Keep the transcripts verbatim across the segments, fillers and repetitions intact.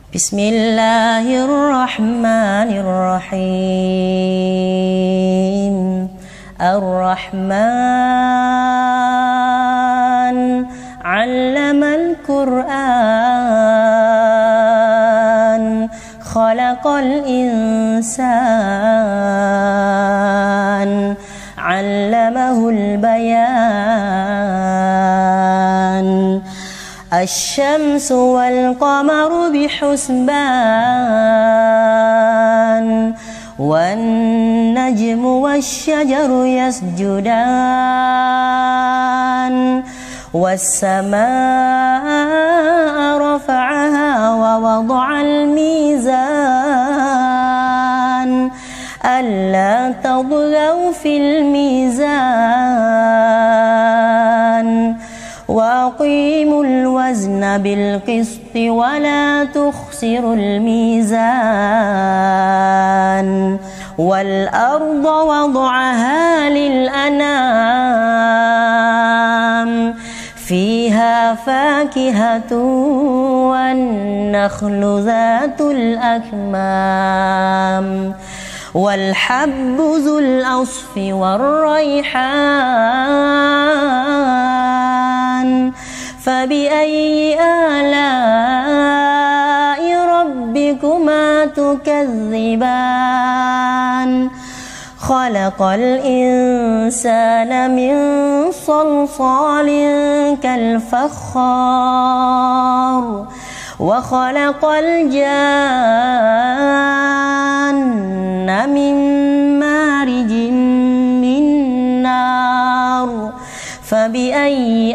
Bismillahirrahmanirrahim. Ar-Rahman 'allamal Qur'an, khalaqal insan, 'allamahul bayan. Asy-syamsu wal qamaru bihusban, wan najmu wasyajaru yasjudan, was-samaa'a rafa'aha wa wada'al mizan, alla tadghaw fil mizan, wa aqimul wazna bil qisti wa la tukhsirul mizan, wal arda wada'aha lil anam, fiha fakihatun wan nakhlu zatul akmam, wal habbu zul asfi war rayhan. Fabiayyi ala'i rabbikuma tukadziban. Khalaqal insana min salsalin kal fakhar, wa khalaqal janna min marijin min nar. Fabiayyi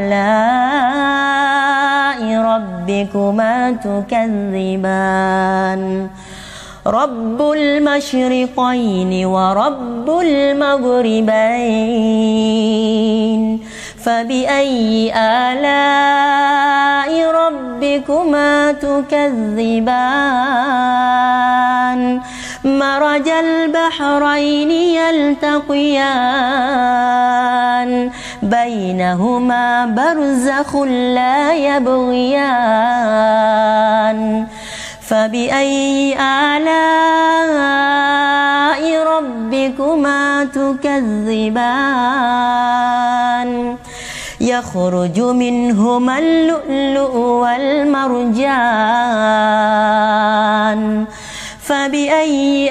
ala'i rabbikuma tukadziban. Rabbul masyriqaini wa rabbul maghribain. Fabiayyi ala'i rabbikuma tukadziban. Marajal bahraini yaltaqiyan, bainahuma barzakhun la yabghiyan. Fabiayyi ala'i rabbikuma tukadziban. Yakhruju minhumal lu'lu'u wal marjan. Fabiayyi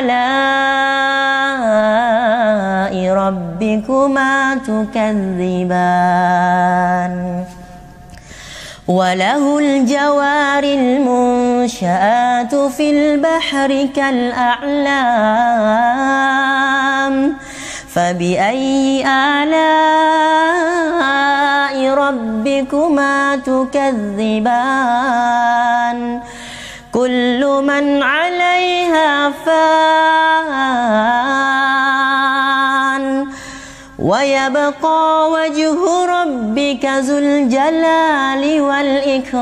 ala'i rabbikuma tukadziban. Walahul jawaril munsha'atu fil bahri kal a'lam. Fabiayyi ala'i rabbikuma tukadziban. Kullu man 'alayha fan, wa yabqa wajhu rabbika zul jalali wal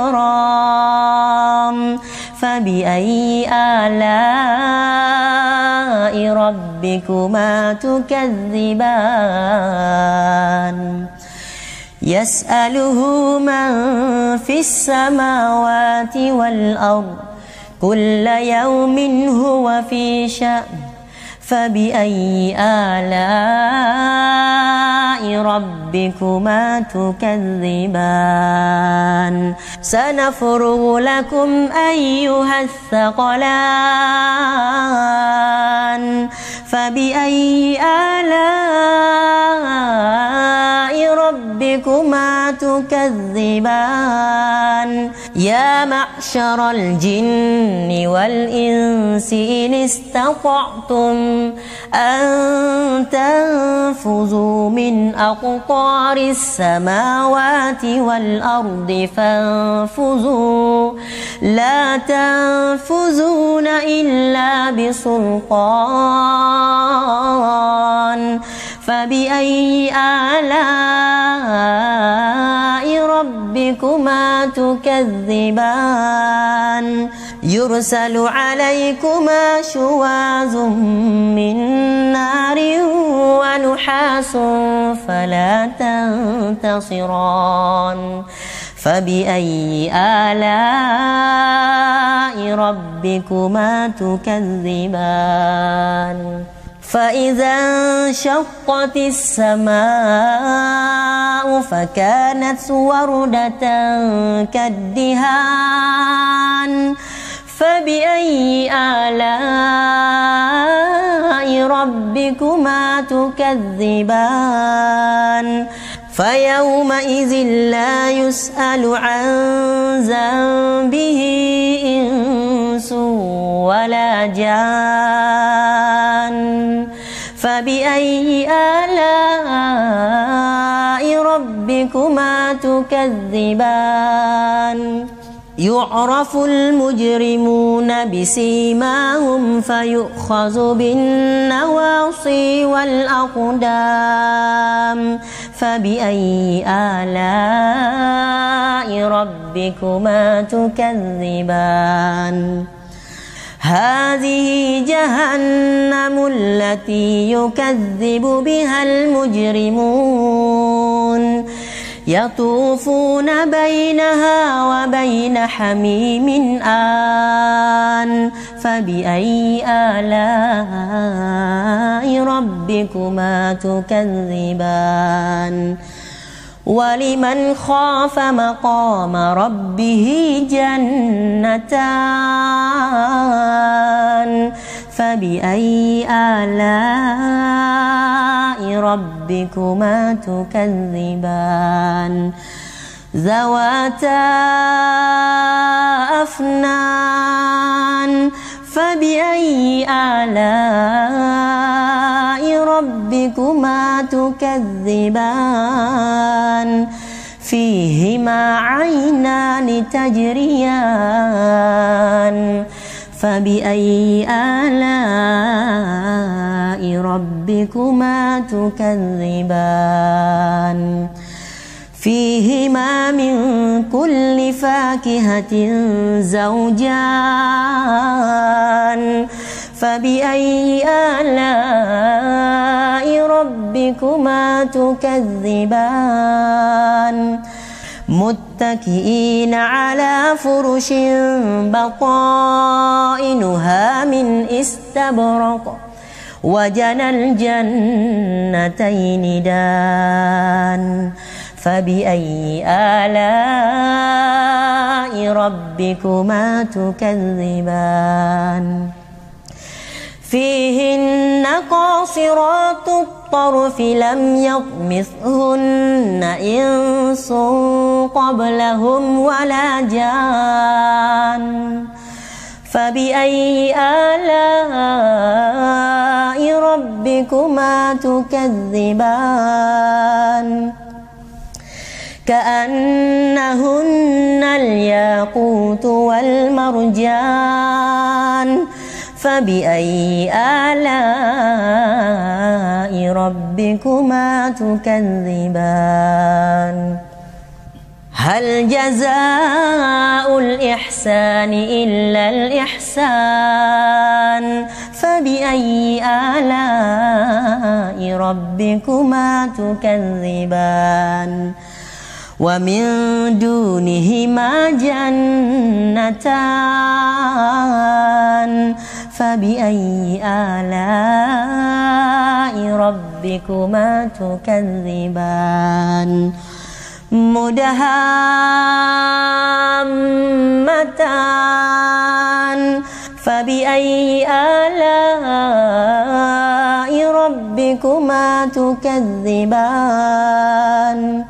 ikram. Fabiayyi ala'i rabbikuma tukadziban. Yas'aluhu man fis samawati wal ard, kulla yawmin huwa fi sya'n. Fabiayyi ala'i rabbikuma tukadziban. Sanafrughu lakum ayyuhas thaqalan. Fabiayyi ala'i rabbikuma tukadziban. Ya ma'syaral jinni wal insi in istata'tum an tanfuzu min aqtaris samawati wal ardi fanfuzu, la tanfuzuna illa bisultan. Fabiayyi ala'i rabbikuma tukadziban. Yursalu alaykuma syuwazun min narin wa nuhasun fala tantasiran. فبأي آلاء ربكما تكذبان فإذا انشقت السماء فكانت وردة كالدهان فبأي آلاء ربكما تكذبان فيومئذ لا يسأل عن ذنبه إنس ولا جان فبأي آلاء ربكما تكذبان يعرف المجرمون بسيماهم فيؤخذ بالنواصي والأقدام فبأي آلاء ربكما تكذبان هذه جهنم التي يكذب بها المجرمون يطوفون بينها وبين حميم آن فبأي آلاء ربكما تكذبان ولمن خاف مقام ربه جنتان فبأي آلاء ربكما تكذبان ذواتا أفنان فبأي آلاء ربكما تكذبان فيهما عينان تجريان فبأي آلاء ربكما تكذبان فيهما من كل فاكهة زوجان فبأي آلاء ربكما تكذبان متكئين على فرش بطائنها من استبرق وجنى الجنتين دان فبأي آلاء ربكما تكذبان فيهن قاصرات الطرف لم يطمثهن إنس قبلهم ولا جان فبأي آلاء ربكما تكذبان كأنهن الياقوت والمرجان فبأي آلاء ربكما تكذبان هل جزاء الإحسان إلا الإحسان فبأي آلاء ربكما تكذبان ومن دونهما جنتان فبأي آلاء ربكما تكذبان مدهامتان فبأي آلاء ربكما تكذبان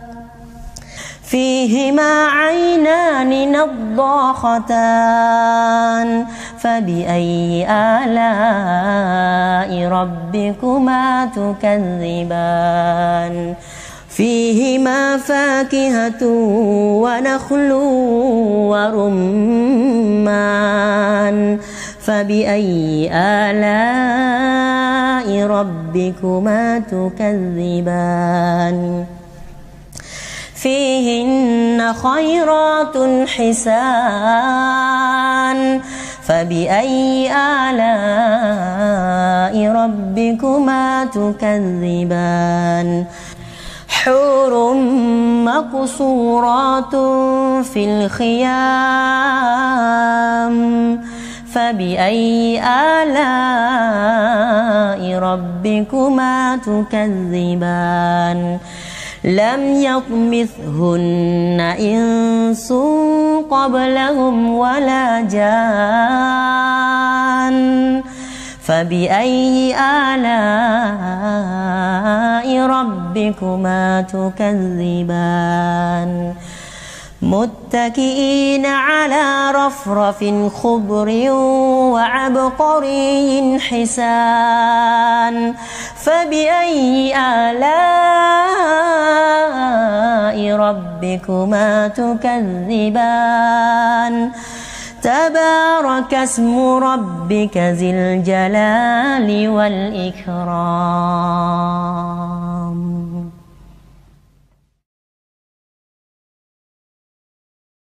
فيهما عينان نضاختان فبأي آلاء ربكما تكذبان فيهما فاكهة ونخل ورمان فبأي آلاء ربكما تكذبان فيهن خيرات حسان فبأي آلاء ربكما تكذبان حور مقصورات في الخيام فبأي آلاء ربكما تكذبان لم يطمثهن إنس قبلهم ولا جان فبأي آلاء ربكما تكذبان متكئين على رفرف خضر وعبقري حسان فبأي آلاء ربكما تكذبان تبارك اسم ربك ذي الجلال والإكرام.